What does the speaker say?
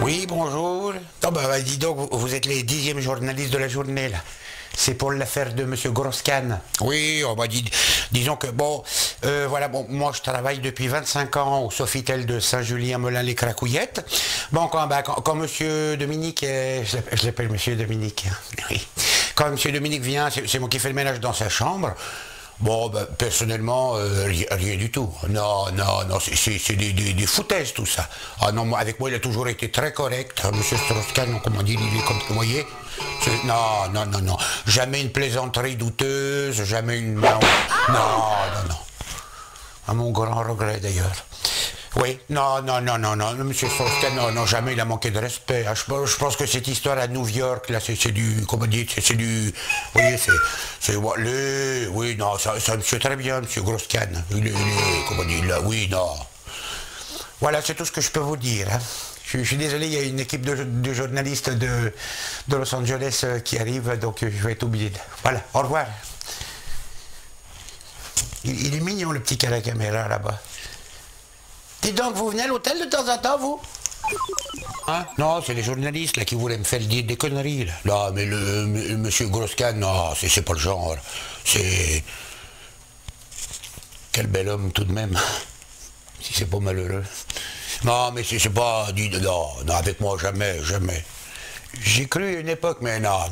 Oui, bonjour. Oh dis donc, vous êtes les 10e journalistes de la journée, là. C'est pour l'affaire de Monsieur Grosse-Canne. Oui, disons que, moi je travaille depuis 25 ans au Sofitel de Saint-Julien-Melun-les-Cracouillettes. Bon, quand Monsieur Dominique, je l'appelle Monsieur Dominique, hein, oui. Quand Monsieur Dominique vient, c'est moi qui fais le ménage dans sa chambre. Personnellement, rien du tout. Non, c'est des foutaises tout ça. Ah non, avec moi, il a toujours été très correct. Monsieur Strauss-Kahn, comment dire, il est comme vous voyez. Non. Jamais une plaisanterie douteuse, jamais une... Non. À mon grand regret d'ailleurs. Oui, non, monsieur Strauss-Kahn, non, jamais il a manqué de respect. Je pense que cette histoire à New York, là, c'est du, comment dire, c'est du, vous voyez, oui, non, ça monsieur très bien, monsieur Grosse-Canne. Il est, comment dire, là, oui, non. Voilà, c'est tout ce que je peux vous dire, hein. Je suis désolé, il y a une équipe de journalistes de Los Angeles qui arrive, donc je vais être obligé. Voilà, au revoir. Il est mignon, le petit qui a la caméra, là-bas. Dites donc, vous venez à l'hôtel de temps en temps, vous? Hein? Non, c'est les journalistes là qui voulaient me faire dire des conneries. Là. Non, mais le monsieur Grosse-Canne, non, c'est pas le genre. C'est... Quel bel homme tout de même. Si c'est pas malheureux. Non, mais c'est pas... Non, avec moi, jamais. J'ai cru à une époque, mais non.